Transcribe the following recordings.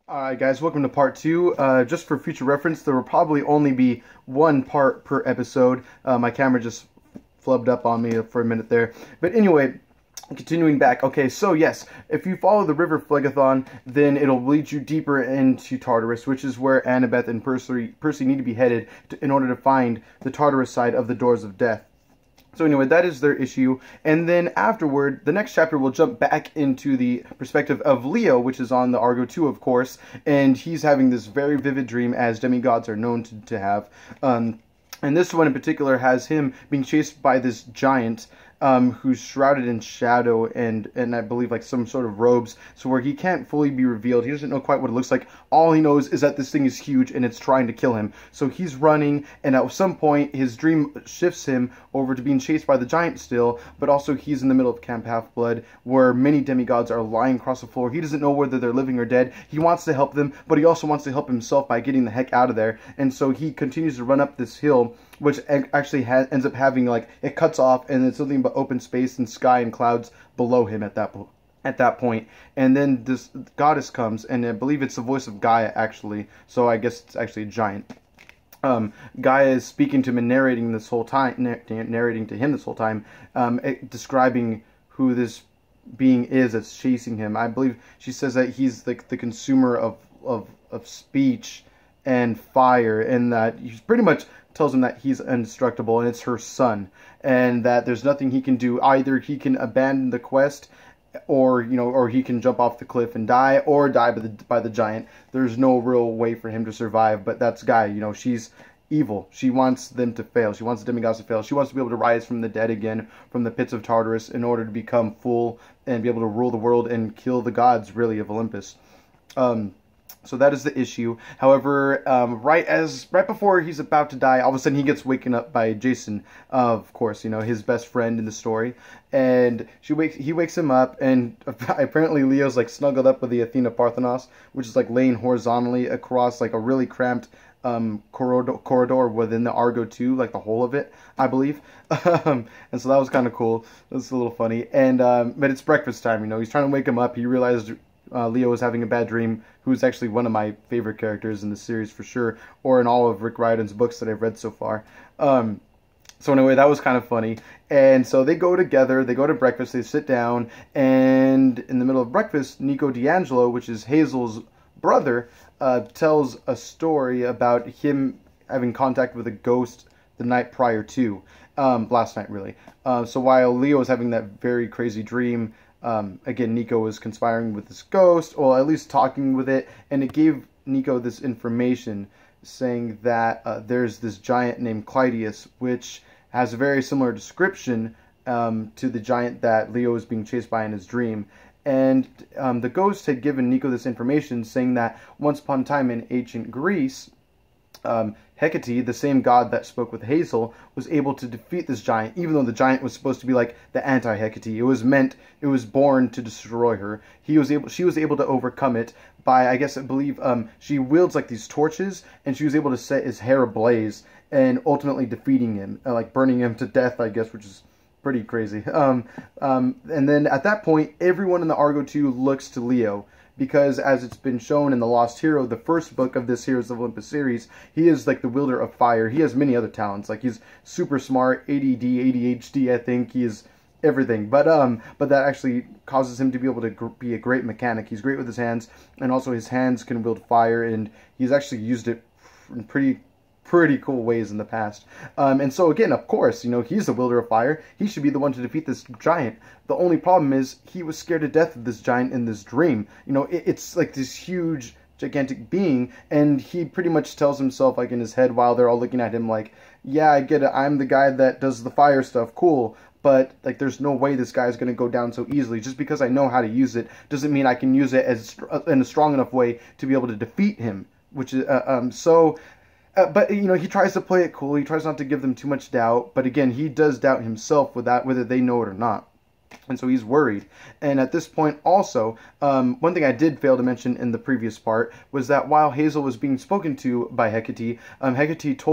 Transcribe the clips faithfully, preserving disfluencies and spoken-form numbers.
Alright guys, welcome to part two. Uh, just for future reference, there will probably only be one part per episode. Uh, my camera just flubbed up on me for a minute there. But anyway, continuing back. Okay, so yes, if you follow the River Phlegethon, then it'll lead you deeper into Tartarus, which is where Annabeth and Percy, Percy need to be headed to, in order to find the Tartarus side of the Doors of Death. So anyway, that is their issue, and then afterward, the next chapter will jump back into the perspective of Leo, which is on the Argo two, of course, and he's having this very vivid dream, as demigods are known to, to have. Um, and this one in particular has him being chased by this giant, um, who's shrouded in shadow and, and I believe like some sort of robes, so where he can't fully be revealed. He doesn't know quite what it looks like. All he knows is that this thing is huge and it's trying to kill him. So he's running, and at some point his dream shifts him over to being chased by the giant still, but also he's in the middle of Camp Half-Blood, where many demigods are lying across the floor. He doesn't know whether they're living or dead. He wants to help them, but he also wants to help himself by getting the heck out of there. And so he continues to run up this hill, which actually has, ends up having, like, it cuts off, and it's something but open space and sky and clouds below him at that point. At that point, and then this goddess comes, and I believe it's the voice of Gaia, actually, so I guess it's actually a giant. Um, Gaia is speaking to him and narrating this whole time, narrating to him this whole time, um, describing who this being is that's chasing him. I believe she says that he's like the, the consumer of, of, of speech and fire, and that he pretty much tells him that he's indestructible, and it's her son, and that there's nothing he can do. Either he can abandon the quest, or you know, or he can jump off the cliff and die, or die by the by the giant. There's no real way for him to survive. But that's Gaia. You know, she's evil. She wants them to fail. She wants the demigods to fail. She wants to be able to rise from the dead again, from the pits of Tartarus, in order to become full and be able to rule the world and kill the gods, really, of Olympus. Um, So that is the issue. However, um, right as right before he's about to die, all of a sudden he gets waken up by Jason, uh, of course, you know, his best friend in the story, and she wakes he wakes him up, and apparently Leo's like snuggled up with the Athena Parthenos, which is like laying horizontally across like a really cramped um, corridor, corridor within the Argo two, like the whole of it, I believe. um, and so that was kind of cool. That's a little funny. And um, but it's breakfast time, you know. He's trying to wake him up. He realized Uh, Leo was having a bad dream, who's actually one of my favorite characters in the series for sure, or in all of Rick Riordan's books that I've read so far. Um, so anyway, that was kind of funny. And so they go together, they go to breakfast, they sit down, and in the middle of breakfast, Nico D'Angelo, which is Hazel's brother, uh, tells a story about him having contact with a ghost the night prior to, um, last night really. Uh, so while Leo was having that very crazy dream, Um, again, Nico was conspiring with this ghost, or at least talking with it, and it gave Nico this information saying that uh, there's this giant named Clydius, which has a very similar description um, to the giant that Leo was being chased by in his dream. And um, the ghost had given Nico this information saying that once upon a time in ancient Greece, Um, Hecate, the same god that spoke with Hazel, was able to defeat this giant, even though the giant was supposed to be like the anti-Hecate. It was meant, it was born to destroy her. He was able, she was able to overcome it by, I guess, I believe, um, she wields like these torches, and she was able to set his hair ablaze, and ultimately defeating him, uh, like burning him to death, I guess, which is pretty crazy. Um, um, and then at that point, everyone in the Argo two looks to Leo, because as it's been shown in The Lost Hero, the first book of this Heroes of Olympus series, he is like the wielder of fire. He has many other talents. Like he's super smart, A D D, A D H D, I think. He is everything. But um, but that actually causes him to be able to gr be a great mechanic. He's great with his hands, and also his hands can wield fire, and he's actually used it in pretty pretty cool ways in the past. Um, and so again, of course, you know, he's the wielder of fire. He should be the one to defeat this giant. The only problem is he was scared to death of this giant in this dream. You know, it, it's like this huge, gigantic being, and he pretty much tells himself, like in his head, while they're all looking at him, like, yeah, I get it, I'm the guy that does the fire stuff, cool, but like there's no way this guy is going to go down so easily. Just because I know how to use it doesn't mean I can use it as in a strong enough way to be able to defeat him. Which is uh, um so. Uh, but, you know, he tries to play it cool. He tries not to give them too much doubt. But again, he does doubt himself with that, whether they know it or not. And so he's worried. And at this point also, um, one thing I did fail to mention in the previous part was that while Hazel was being spoken to by Hecate, um, Hecate told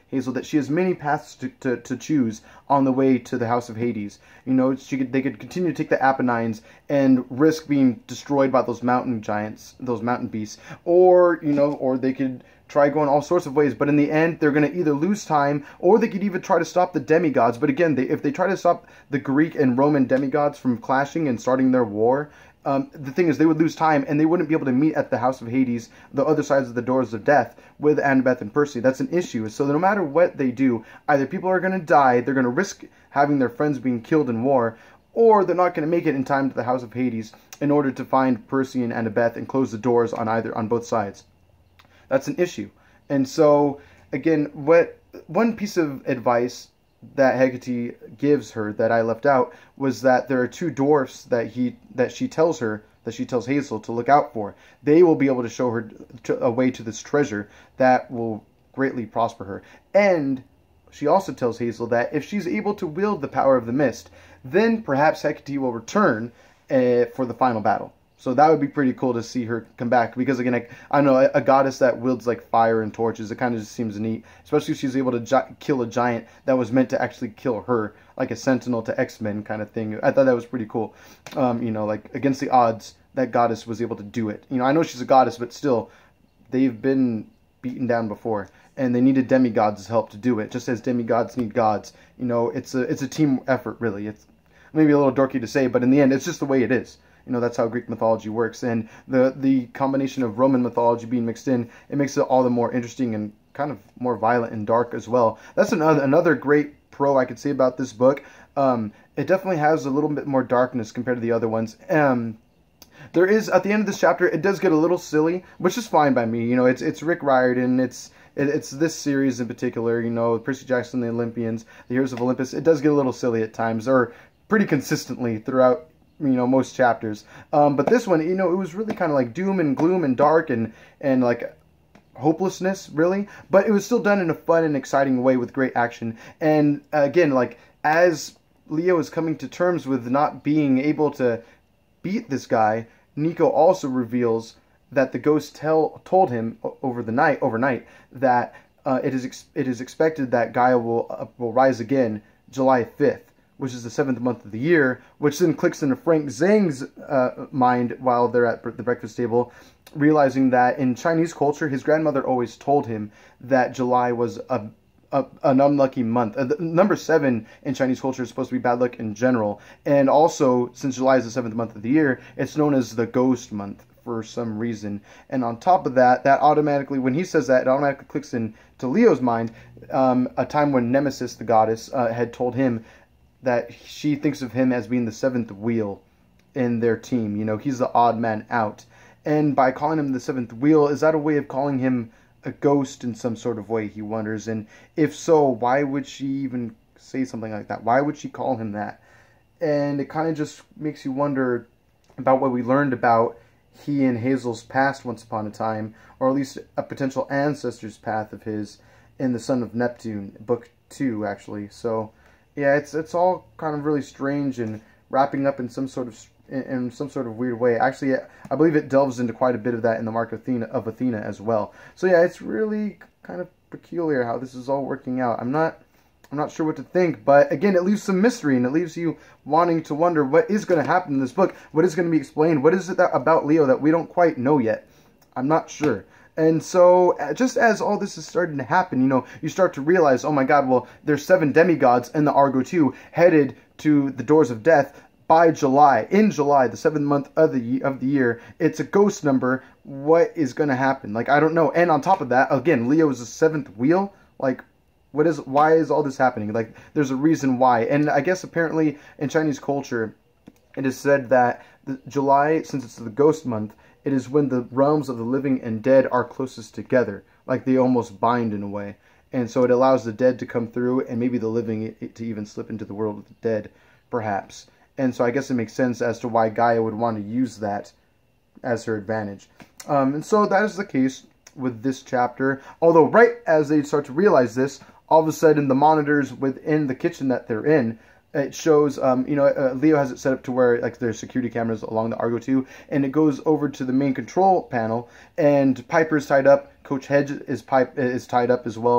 Hazel that she has many paths to, to, to choose on the way to the House of Hades. You know, she could, they could continue to take the Apennines and risk being destroyed by those mountain giants, those mountain beasts, or, you know, or they could try going all sorts of ways, but in the end, they're going to either lose time, or they could even try to stop the demigods. But again, they, if they try to stop the Greek and Roman demigods from clashing and starting their war, um, the thing is, they would lose time, and they wouldn't be able to meet at the House of Hades, the other sides of the doors of death, with Annabeth and Percy. That's an issue. So no matter what they do, either people are going to die, they're going to risk having their friends being killed in war, or they're not going to make it in time to the House of Hades in order to find Percy and Annabeth and close the doors on either on both sides. That's an issue. And so, again, what one piece of advice that Hecate gives her that I left out was that there are two dwarfs that he that she tells her, that she tells Hazel to look out for. They will be able to show her to, a way to this treasure that will greatly prosper her. And she also tells Hazel that if she's able to wield the power of the mist, then perhaps Hecate will return uh, for the final battle. So that would be pretty cool to see her come back, because again, I, I don't know, a, a goddess that wields like fire and torches, it kind of just seems neat, especially if she's able to gi kill a giant that was meant to actually kill her, like a Sentinel to X-Men kind of thing. I thought that was pretty cool. Um, you know, like against the odds, that goddess was able to do it. You know, I know she's a goddess, but still, they've been beaten down before, and they needed demigods' help to do it, just as demigods need gods. You know, it's a it's a team effort, really. It's maybe a little dorky to say, but in the end, it's just the way it is. You know, that's how Greek mythology works. And the the combination of Roman mythology being mixed in, it makes it all the more interesting and kind of more violent and dark as well. That's another another great pro I could say about this book. Um, it definitely has a little bit more darkness compared to the other ones. Um, there is, at the end of this chapter, it does get a little silly, which is fine by me. You know, it's it's Rick Riordan. It's it, it's this series in particular. You know, Percy Jackson, the Olympians, the Heroes of Olympus. It does get a little silly at times, or pretty consistently throughout, you know, most chapters. Um, but this one, you know, it was really kind of like doom and gloom and dark and, and like hopelessness, really. But it was still done in a fun and exciting way with great action. And uh, again, like, as Leo is coming to terms with not being able to beat this guy, Nico also reveals that the ghost tell, told him over the night, overnight, that uh, it is ex it is expected that Gaia will, uh, will rise again July fifth. Which is the seventh month of the year, which then clicks into Frank Zhang's uh, mind while they're at the breakfast table, realizing that in Chinese culture, his grandmother always told him that July was a, a an unlucky month. Uh, the, number seven in Chinese culture is supposed to be bad luck in general, and also, since July is the seventh month of the year, it's known as the ghost month for some reason. And on top of that, that automatically, when he says that, it automatically clicks into Leo's mind, um, a time when Nemesis, the goddess, uh, had told him that she thinks of him as being the seventh wheel in their team. You know, he's the odd man out. And by calling him the seventh wheel, is that a way of calling him a ghost in some sort of way, he wonders? And if so, why would she even say something like that? Why would she call him that? And it kind of just makes you wonder about what we learned about he and Hazel's past once upon a time, or at least a potential ancestor's path of his in The Son of Neptune, book two, actually. So yeah, it's it's all kind of really strange and wrapping up in some sort of in, in some sort of weird way. Actually, I believe it delves into quite a bit of that in the Mark of Athena, of Athena as well. So yeah, it's really kind of peculiar how this is all working out. I'm not I'm not sure what to think, but again, it leaves some mystery and it leaves you wanting to wonder what is going to happen in this book, what is going to be explained, what is it that, about Leo that we don't quite know yet. I'm not sure. And so, just as all this is starting to happen, you know, you start to realize, oh my god, well, there's seven demigods in the Argo two headed to the doors of death by July. In July, the seventh month of the of the year, it's a ghost number. What is going to happen? Like, I don't know. And on top of that, again, Leo is the seventh wheel. Like, what is? Why is all this happening? Like, there's a reason why. And I guess apparently in Chinese culture, it is said that the July, since it's the ghost month, it is when the realms of the living and dead are closest together. Like, they almost bind in a way. And so it allows the dead to come through and maybe the living to even slip into the world of the dead, perhaps. And so I guess it makes sense as to why Gaia would want to use that as her advantage. Um, and so that is the case with this chapter. Although right as they start to realize this, all of a sudden the monitors within the kitchen that they're in, it shows, um, you know, uh, Leo has it set up to where, like, there's security cameras along the Argo two, and it goes over to the main control panel, and Piper's tied up, Coach Hedge is pipe is tied up as well,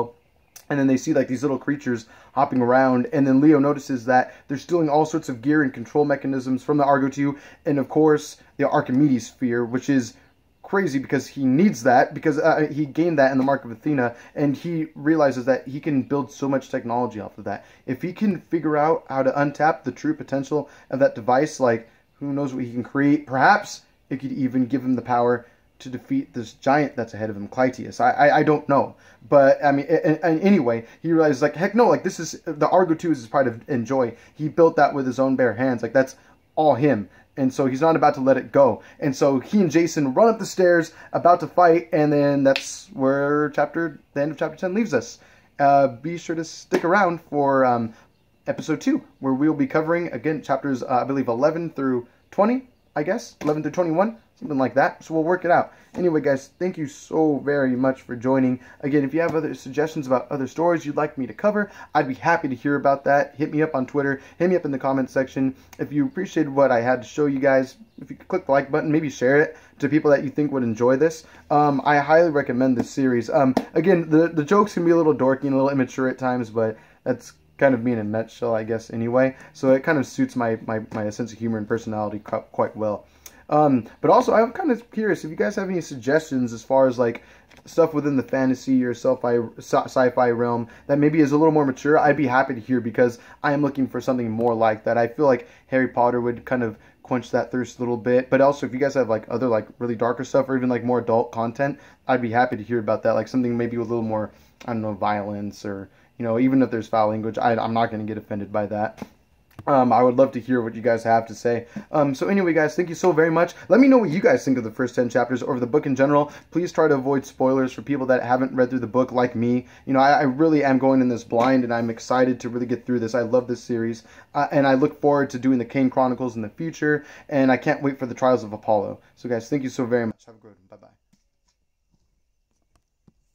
And then they see like these little creatures hopping around, and then Leo notices that they're stealing all sorts of gear and control mechanisms from the Argo two, and of course the Archimedes sphere, which is crazy because he needs that, because uh, he gained that in the Mark of Athena, and he realizes that he can build so much technology off of that. If he can figure out how to untap the true potential of that device, like, who knows what he can create. Perhaps it could even give him the power to defeat this giant that's ahead of him, Clytius. I, I, I don't know. But, I mean, and, and anyway, he realizes, like, heck no, like, this is, the Argo two is his pride of and joy. He built that with his own bare hands. Like, that's all him. And so he's not about to let it go. And so he and Jason run up the stairs, about to fight, and then that's where chapter, the end of chapter ten leaves us. Uh, be sure to stick around for um, episode two, where we'll be covering, again, chapters, uh, I believe, eleven through twenty, I guess, eleven through twenty-one. Something like that. So we'll work it out. Anyway, guys, thank you so very much for joining. Again, if you have other suggestions about other stories you'd like me to cover, I'd be happy to hear about that. Hit me up on Twitter. Hit me up in the comments section. If you appreciated what I had to show you guys, if you could click the like button, maybe share it to people that you think would enjoy this. Um, I highly recommend this series. Um, again, the, the jokes can be a little dorky and a little immature at times, but that's kind of me in a nutshell, I guess, anyway. So it kind of suits my, my, my sense of humor and personality quite well. Um, but also, I'm kind of curious if you guys have any suggestions as far as like stuff within the fantasy or sci-fi sci-fi realm that maybe is a little more mature. I'd be happy to hear, because I am looking for something more like that. I feel like Harry Potter would kind of quench that thirst a little bit. But also, if you guys have like other like really darker stuff or even like more adult content, I'd be happy to hear about that. Like something maybe with a little more, I don't know, violence, or, you know, even if there's foul language, I, I'm not going to get offended by that. Um, I would love to hear what you guys have to say. Um, so anyway, guys, thank you so very much. Let me know what you guys think of the first ten chapters or the book in general. Please try to avoid spoilers for people that haven't read through the book like me. You know, I, I really am going in this blind, and I'm excited to really get through this. I love this series, uh, and I look forward to doing the Kane Chronicles in the future, and I can't wait for the Trials of Apollo. So, guys, thank you so very much. Have a good one. Bye-bye.